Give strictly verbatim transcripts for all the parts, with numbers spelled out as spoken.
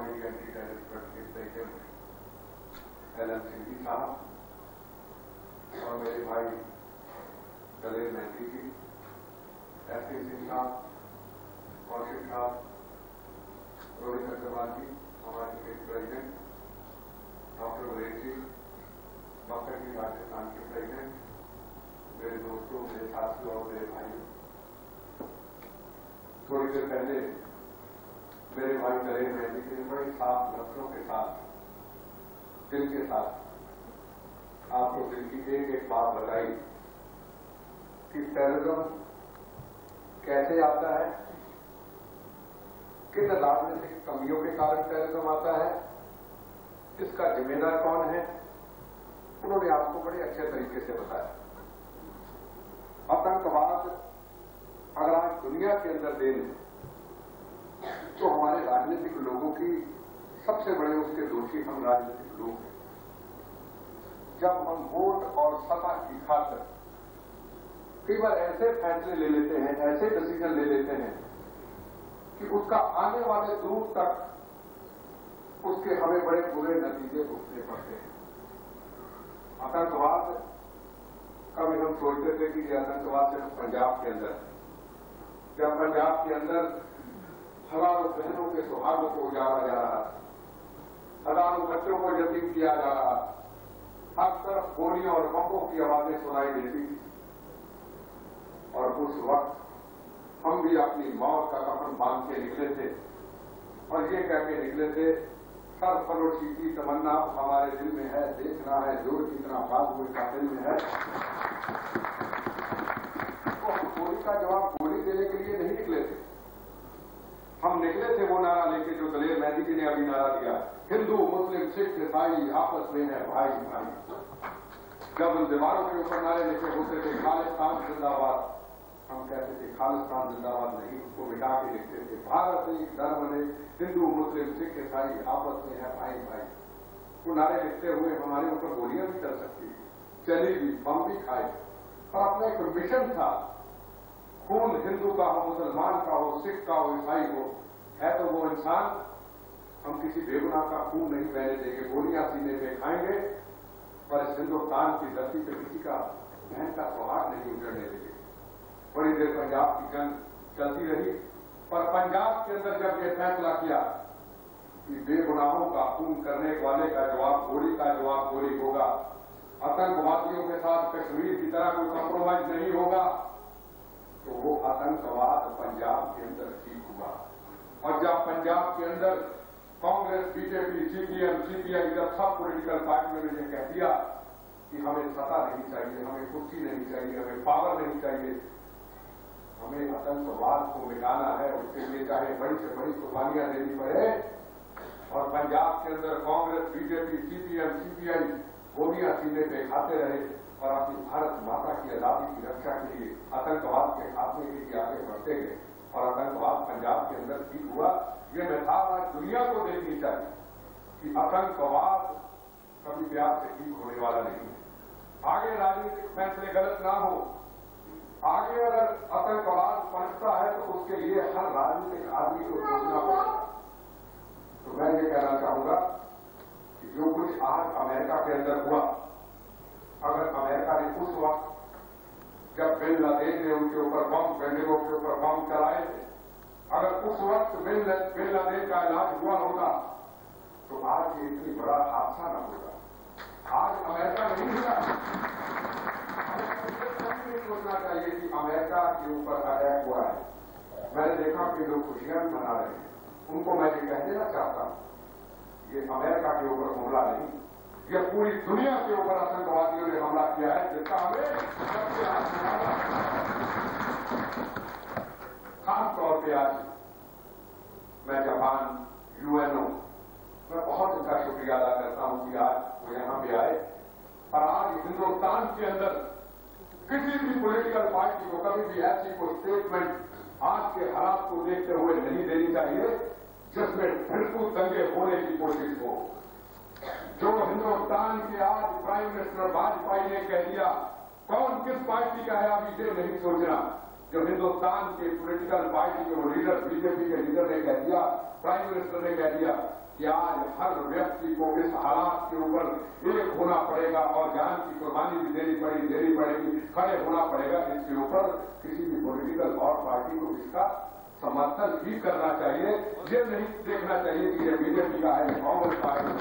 Body anti terrorist L M Singh साहब और मेरे भाई दलेर मेहंदी जी, एस के सिंह साहब, कौशिक साहब, रोहित अग्रवाल जी, हमारे state president doctor Varesh ji, doctor ji Rajasthan के प्रेसिडेंट, मेरे दोस्तों, मेरे साथियों और मेरे भाइयों, थोड़ी देर पहले मेरे भाई दलेर मेहंदी जी ने बड़े साफ लफ्जों के साथ, दिल के साथ आपको दिल की एक एक बात बताई कि टेररिज्म कैसे आता है, किन राजनीतिक कमियों के कारण टेररिज्म आता है, इसका जिम्मेदार कौन है, उन्होंने आपको बड़े अच्छे तरीके से बताया। आतंकवाद अगर आज दुनिया के अंदर दे लें तो हमारे राजनीतिक लोगों की सबसे बड़े उसके दोषी हम राजनीतिक लोग हैं। जब हम वोट और सत्ता की खातिर कई बार ऐसे फैसले ले लेते हैं, ऐसे डिसीजन ले लेते हैं कि उसका आने वाले दूर तक उसके हमें बड़े बुरे नतीजे भुगतने पड़ते हैं। आतंकवाद कभी हम सोचते थे कि ये आतंकवाद सिर्फ पंजाब के अंदर है। जब पंजाब के अंदर हजारों बहनों के सुहागों को उजाड़ा जा रहा, हजारों बच्चों को यतीम किया जा रहा, हर तरफ गोलियों और बमों की आवाजें सुनाई देती थी और उस वक्त हम भी अपनी मौत का कफन बांध के निकले थे और ये कह के निकले थे, सरफरोशी की तमन्ना हमारे दिल में है, देखना है जोर कितना बाबू का दिल में है। तो हम गोली का जवाब गोली देने के लिए नहीं निकले थे, हम निकले थे वो नारा लेके जो दलेर मेहंदी जी ने अभी नारा दिया, हिंदू मुस्लिम सिख ईसाई आपस में है भाई भाई। जब उन दीवारों के ऊपर नारे लिखे होते थे खालिस्तान जिंदाबाद, हम कहते थे खालिस्तान जिंदाबाद नहीं, उसको मिटा के लिखते थे भारत एक धर्म ने, हिंदू मुस्लिम सिख ईसाई आपस में है भाई भाई। वो नारे लिखते हुए हमारे ऊपर गोलियां भी चल सकती थी, चली भी, बम भी खाए, और अपना एक मिशन था, खून हिंदू का हो, मुसलमान का हो, सिख का हो, ईसाई हो, है तो वो इंसान, हम किसी बेगुनाह का खून नहीं बहने देंगे, गोलियां सीने पे खाएंगे और इस हिंदुस्तान की धरती पे किसी का बहन का सुहाग नहीं उजड़ने देंगे। बड़ी देर पंजाब की जंग चलती रही, पर पंजाब के अंदर जब यह फैसला किया कि बेगुनाहों का खून करने वाले का जवाब गोली का जवाब गोली होगा, आतंकवादियों के साथ कश्मीर की तरह कोई कॉम्प्रोमाइज नहीं होगा, तो वो आतंकवाद पंजाब के अंदर ठीक हुआ। और जब पंजाब के अंदर कांग्रेस, बीजेपी, सीपीएम, सीपीआई, जब सब पॉलिटिकल पार्टियों ने कह दिया कि हमें सत्ता नहीं चाहिए, हमें कुर्सी नहीं चाहिए, हमें पावर नहीं चाहिए, हमें आतंकवाद को मिटाना है, उसके लिए चाहे बड़ी से बड़ी कुर्बानियां देनी पड़े, और पंजाब के अंदर कांग्रेस, बीजेपी, सीपीएम, सीपीआई गोलियां सीने पे खाते रहे और अपनी भारत माता की आजादी की रक्षा के लिए आतंकवाद के खात्मे के लिए आगे बढ़ते गए और आतंकवाद पंजाब के अंदर ठीक हुआ। ये मिसाल आज दुनिया को देखनी चाहिए कि आतंकवाद कभी प्यार से ठीक होने वाला नहीं है। आगे राजनीतिक फैसले गलत ना हो, आगे अगर आतंकवाद पनपता है तो उसके लिए हर राजनीतिक आदमी को सोचना पड़ेगा। तो मैं ये कहना चाहूंगा कि जो कुछ आज अमेरिका के अंदर हुआ, अगर अमेरिका ने उस वक्त जब बिन लादेन ने उनके ऊपर बम, बिल्डिंगों के ऊपर बम चलाए थे, अगर उस वक्त बिन बिन लादेन का इलाज हुआ होगा तो आज ये इतनी बड़ा हादसा न होगा। आज अमेरिका नहीं हुआ, नहीं सोचना चाहिए कि अमेरिका के ऊपर अटैक हुआ है। मैंने देखा कि लोग खुशियां भी मना रहे हैं, उनको मैं ये कह देना चाहता हूं, ये अमेरिका के ऊपर हमला नहीं, ये पूरी दुनिया के ऊपर आतंकवादियों ने हमला किया है, जिसका हमें सबसे खास तौर पर आज मैं जापान, यूएनओ, मैं बहुत इनका शुक्रिया अदा करता हूं कि आज वो यहां पे आए और आज हिंदुस्तान के अंदर किसी भी पॉलिटिकल पार्टी को कभी भी ऐसी कोई स्टेटमेंट आज के हालात को देखते हुए नहीं देनी चाहिए जिसमें फिरकू दंगे होने की कोशिश हो। जो हिंदुस्तान के आज प्राइम मिनिस्टर वाजपेयी ने कह दिया, कौन किस पार्टी का है अभी ये नहीं सोचना, जो हिंदुस्तान के पॉलिटिकल पार्टी के वो लीडर, बीजेपी के लीडर ने कह दिया, प्राइम मिनिस्टर ने कह दिया कि आज हर व्यक्ति को इस हालात के ऊपर एक होना पड़ेगा और जान की कुर्बानी भी देनी पड़ी देनी पड़ेगी, खड़े होना पड़ेगा। इसके ऊपर किसी भी पॉलिटिकल और पार्टी को इसका समर्थन भी करना चाहिए। ये नहीं देखना चाहिए कि ये बीजेपी का है, कांग्रेस का है।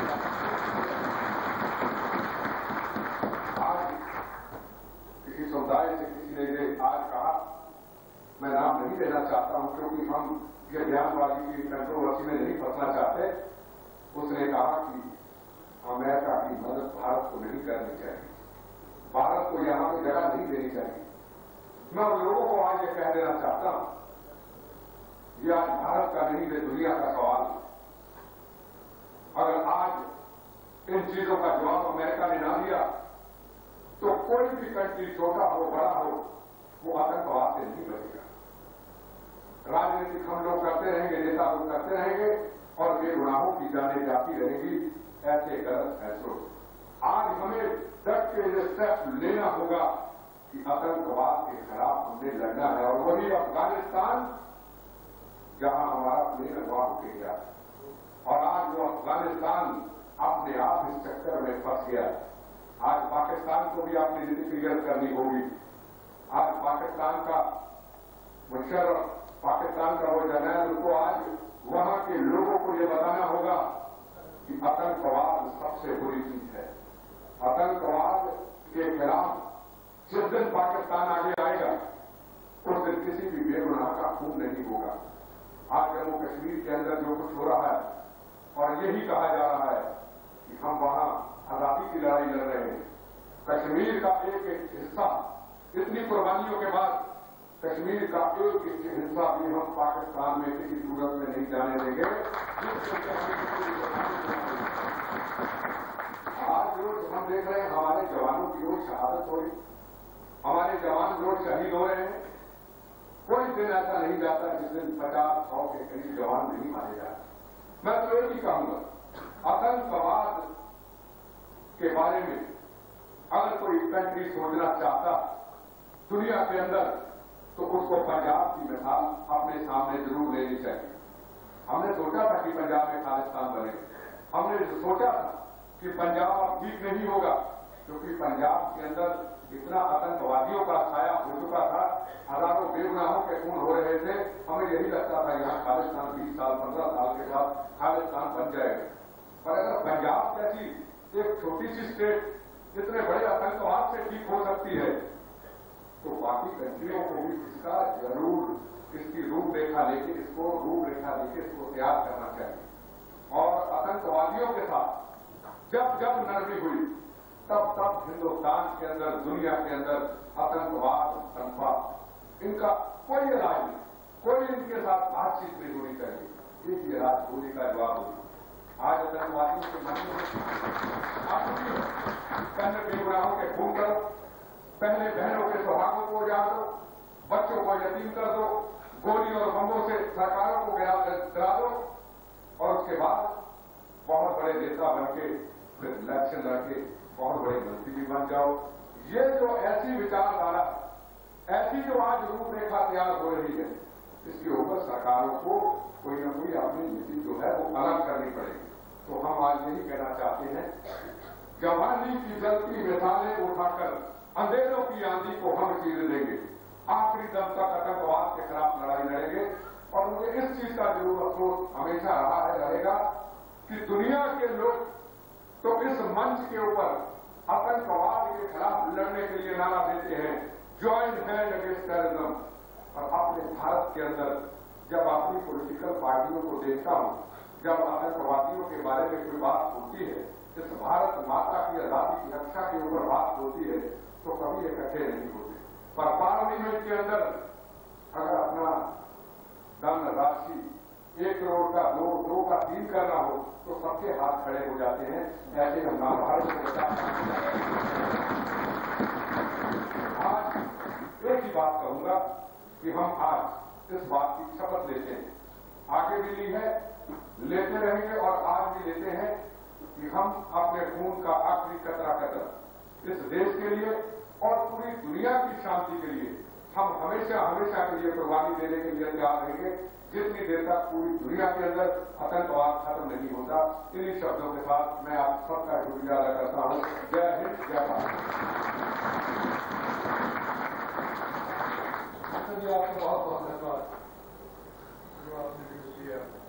आज किसी समुदाय से किसी ने ये आज कहा, मैं नाम नहीं लेना चाहता हूं क्योंकि हम ये बयानबाजी की कंट्रोवर्सी में नहीं फंसना चाहते। उसने कहा कि अमेरिका की मदद भारत को नहीं करनी चाहिए, भारत को यहां पर जगह नहीं देनी चाहिए। मैं उन लोगों को आज ये कह देना चाहता हूं, ये आज भारत का नहीं, ये दुनिया का सवाल है। अगर आज इन चीजों का जवाब अमेरिका ने ना दिया तो कोई भी कंट्री, छोटा हो बड़ा हो, वो आतंकवाद से नहीं बचेगा। राजनीतिक हम लोग करते रहेंगे, नेता लोग करते रहेंगे और बेगुनाहों की जाने जाती रहेगी ऐसे गलत फैसलों। आज हमें डट के ये स्टेप लेना होगा कि आतंकवाद के खिलाफ हमने लड़ना है। और वही अफगानिस्तान जहां हमारा प्लेन अगवा होके गया और आज वो अफगानिस्तान अपने आप इस चक्कर में फंस गया। आज पाकिस्तान को भी आपने नीति क्लियर करनी होगी। आज पाकिस्तान का मुशर्रफ, पाकिस्तान का वो जनरल, उसको आज वहां के लोगों को ये बताना होगा कि आतंकवाद सबसे बुरी चीज है। आतंकवाद के खिलाफ जिस दिन पाकिस्तान आगे आएगा उस दिन किसी भी बेगुनाह का खून नहीं होगा। आज जम्मू कश्मीर के अंदर जो कुछ हो रहा है और यही कहा जा रहा है कि हम वहां आजादी की लड़ाई लड़ रहे हैं, कश्मीर का एक एक हिस्सा, इतनी कुर्बानियों के बाद कश्मीर का एक एक हिस्सा भी हम पाकिस्तान में किसी सूरत में नहीं जाने देंगे। आज रोज हम देख रहे हैं हमारे जवानों की रोज शहादत हो रही, हमारे जवान रोज शहीद हो रहे हैं। कोई दिन ऐसा नहीं जाता जिस दिन पचास सौ के करीब जवान नहीं मारे जाते। मैं तो ये भी कहूंगा, आतंकवाद के बारे में अगर कोई कंट्री सोचना चाहता दुनिया के अंदर तो उसको पंजाब की मिसाल अपने सामने जरूर लेनी चाहिए। हमने सोचा था कि पंजाब में खालिस्तान बने, हमने सोचा था कि पंजाब अब ठीक नहीं होगा क्योंकि पंजाब के अंदर इतना आतंकवादियों का छाया हो चुका था, हजारों बेगुनाहों के खून हो रहे थे। हमें यही लगता था यहाँ खालिस्तान बीस साल पंद्रह साल के बाद खालिस्तान बन जाएगा। पर अगर पंजाब जैसी एक छोटी सी स्टेट इतने बड़े आतंकवाद से ठीक हो सकती है तो बाकी कंट्रियों को भी इसका जरूर इसकी रूपरेखा लेके इसको रूपरेखा लेके इसको तैयार करना चाहिए। और आतंकवादियों के साथ जब जब नरमी हुई तब तब हिंदुस्तान के अंदर, दुनिया के अंदर आतंकवाद तनख्वा इनका कोई इलाज नहीं, कोई इनके साथ बातचीत नहीं होनी चाहिए। एक ये राज गोली का जवाब होगी। आज आतंकवादियों के मन में पहले बेगुनाहों के खून करो, पहले बहनों के सौभाग्यों को उजाड़ दो, बच्चों को यतीम कर दो, गोली और बम्बों से सरकारों को गिरा दो और उसके बाद बहुत बड़े नेता बनके फिर इलेक्शन लड़के बहुत बड़े मंत्री भी बन जाओ। ये जो ऐसी विचारधारा, ऐसी जो आज रूपरेखा तैयार हो रही है, इसके ऊपर सरकारों को कोई न कोई अपनी नीति जो है वो अलग करनी पड़ेगी। तो हम आज यही कहना चाहते हैं, जवानी की जलती मिसालें उठाकर अंधेरों की आंधी को हम चीर देंगे, आखिरी दम तक आतंकवाद के खिलाफ लड़ाई लड़ेंगे। और मुझे इस चीज का जरूर अफसोस हमेशा रहा है, रहेगा कि दुनिया के लोग तो इस मंच के ऊपर आतंकवाद के खिलाफ लड़ने के लिए नारा देते हैं, ज्वाइन हैंड अगेंस्ट टेररिज्म। और अपने भारत के अंदर जब अपनी पॉलिटिकल पार्टियों को देखता हूं, जब आतंकवादियों के बारे में कोई बात होती है, इस भारत माता की आजादी की रक्षा के ऊपर बात होती है, तो कभी इकट्ठे नहीं होते। पर पार्लियामेंट के अंदर अगर अपना दम राशि एक करोड़ का, दो दो का, तीन करना हो तो सबके हाथ खड़े हो जाते हैं। ऐसे हम नाम भारत को बचा। आज एक ही बात कहूंगा कि हम आज इस बात की शपथ लेते हैं, आगे भी ली है, लेते रहेंगे और आज भी लेते हैं कि हम अपने खून का आखिरी कतरा कतरा इस देश के लिए और पूरी दुनिया की शांति के लिए हम हमेशा हमेशा के लिए कुर्बानी देने के लिए तैयार रहेंगे जितनी देर तक पूरी दुनिया के अंदर आतंकवाद खत्म नहीं होता। इन्हीं शब्दों के साथ मैं आप सबका शुक्रिया अदा करता हूं। जय हिंद, जय भारत। आपको बहुत बहुत धन्यवाद जो आपने दिया।